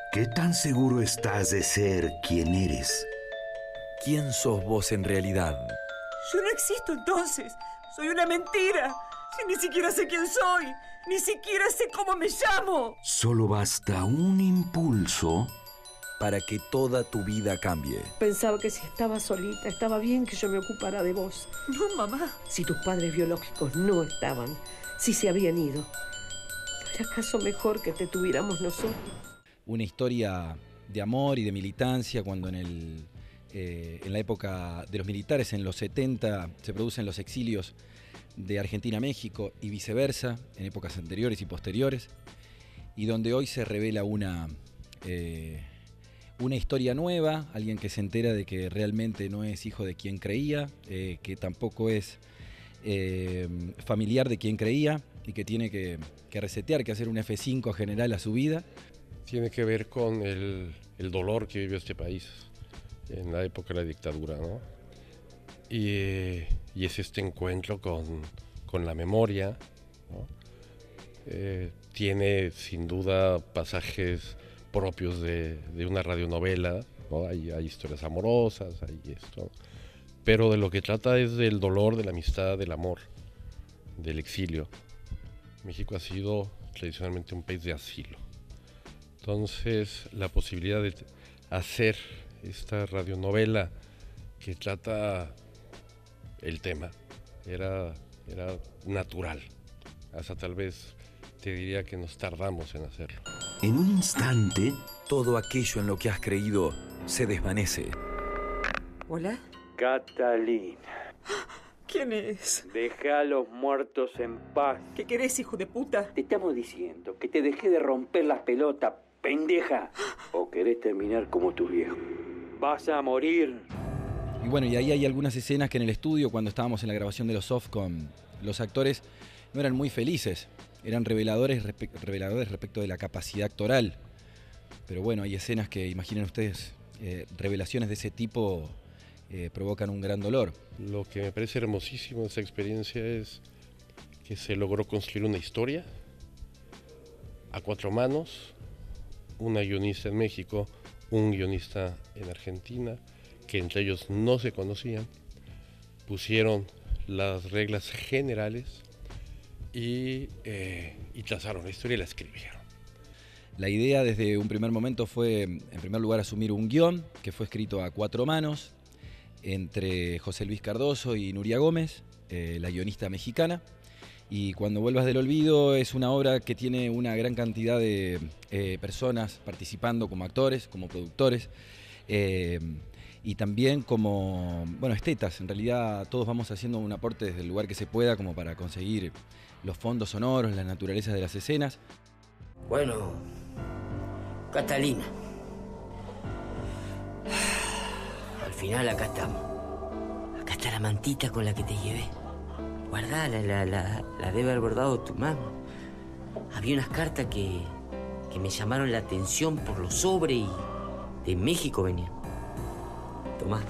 ¿Qué tan seguro estás de ser quien eres? ¿Quién sos vos en realidad? Yo no existo entonces. Soy una mentira. Si ni siquiera sé quién soy. Ni siquiera sé cómo me llamo. Solo basta un impulso para que toda tu vida cambie. Pensaba que si estaba solita, estaba bien que yo me ocupara de vos. No, mamá. Si tus padres biológicos no estaban, si se habían ido, ¿no era acaso mejor que te tuviéramos nosotros? Una historia de amor y de militancia cuando en la época de los militares, en los 70, se producen los exilios de Argentina a México y viceversa, en épocas anteriores y posteriores, y donde hoy se revela una historia nueva, alguien que se entera de que realmente no es hijo de quien creía, que tampoco es familiar de quien creía y que tiene que resetear, que hacer un F5 general a su vida. Tiene que ver con el dolor que vivió este país en la época de la dictadura, ¿no? Y es este encuentro con la memoria, ¿no? Tiene sin duda pasajes propios de una radionovela, ¿no? Hay historias amorosas, hay esto, pero de lo que trata es del dolor, de la amistad, del amor, del exilio. México ha sido tradicionalmente un país de asilo. Entonces, la posibilidad de hacer esta radionovela que trata el tema era natural. Hasta tal vez te diría que nos tardamos en hacerlo. En un instante, todo aquello en lo que has creído se desvanece. ¿Hola? Catalina. ¿Quién es? Deja a los muertos en paz. ¿Qué querés, hijo de puta? Te estamos diciendo que te dejé de romper las pelotas, pendeja. ¿O querés terminar como tu viejo? Vas a morir. Y bueno, y ahí hay algunas escenas que en el estudio, cuando estábamos en la grabación de los soft con los actores, no eran muy felices. Eran reveladores respecto de la capacidad actoral. Pero bueno, hay escenas que, imaginen ustedes, revelaciones de ese tipo provocan un gran dolor. Lo que me parece hermosísimo de esta experiencia es que se logró construir una historia a cuatro manos, una guionista en México, un guionista en Argentina, que entre ellos no se conocían, pusieron las reglas generales y trazaron la historia y la escribieron. La idea desde un primer momento fue, en primer lugar, asumir un guión que fue escrito a cuatro manos entre José Luis Cardoso y Nuria Gómez, la guionista mexicana. Y Cuando vuelvas del olvido es una obra que tiene una gran cantidad de personas participando como actores, como productores, y también como, bueno, estetas. En realidad todos vamos haciendo un aporte desde el lugar que se pueda como para conseguir los fondos sonoros, las naturalezas de las escenas. Bueno, Catalina, al final acá estamos. Acá está la mantita con la que te llevé. Guardala, la debe haber bordado tu mamá. Había unas cartas que me llamaron la atención por los sobres y de México venían. Tomá.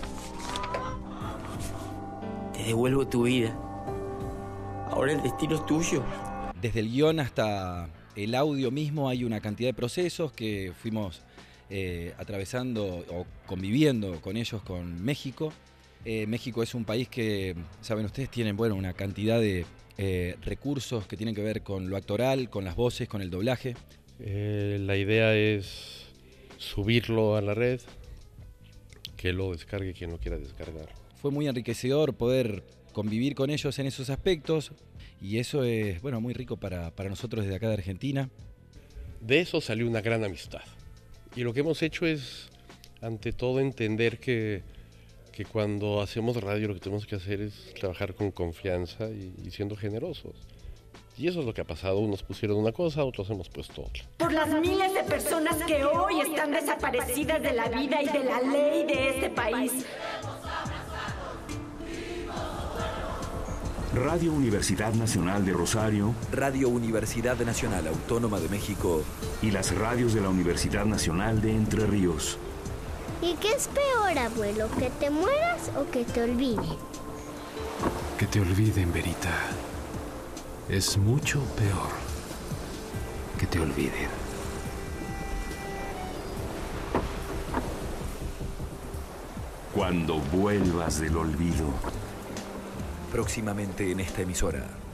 Te devuelvo tu vida. Ahora el destino es tuyo. Desde el guión hasta el audio mismo hay una cantidad de procesos que fuimos atravesando o conviviendo con ellos con México. México es un país que, saben ustedes, tiene una cantidad de recursos que tienen que ver con lo actoral, con las voces, con el doblaje. La idea es subirlo a la red, que lo descargue quien lo quiera descargar. Fue muy enriquecedor poder convivir con ellos en esos aspectos y eso es muy rico para nosotros desde acá de Argentina. De eso salió una gran amistad. Y lo que hemos hecho es, ante todo, entender que cuando hacemos radio lo que tenemos que hacer es trabajar con confianza y siendo generosos. Y eso es lo que ha pasado. Unos pusieron una cosa, otros hemos puesto otra. Por las miles de personas que hoy están desaparecidas de la vida y de la ley de este país. Radio Universidad Nacional de Rosario, Radio Universidad Nacional Autónoma de México y las radios de la Universidad Nacional de Entre Ríos. ¿Y qué es peor, abuelo? ¿Que te mueras o que te olviden? Que te olviden, Verita. Es mucho peor que te olviden. Cuando vuelvas del olvido. Próximamente en esta emisora.